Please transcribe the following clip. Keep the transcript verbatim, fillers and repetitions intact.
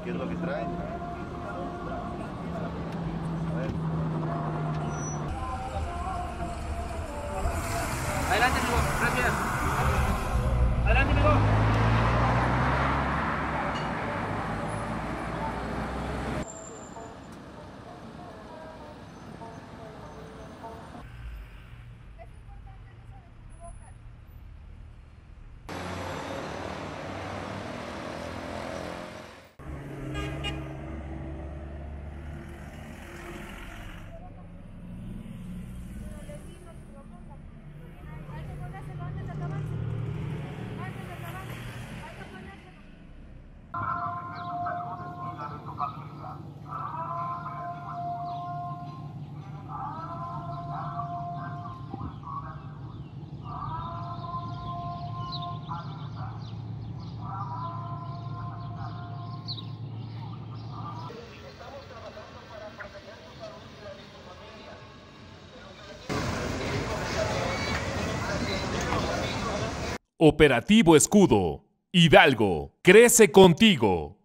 qué es lo que traen. A ver. Adelante, amigo. Gracias. Adelante, amigo. Operativo Escudo. Hidalgo, crece contigo.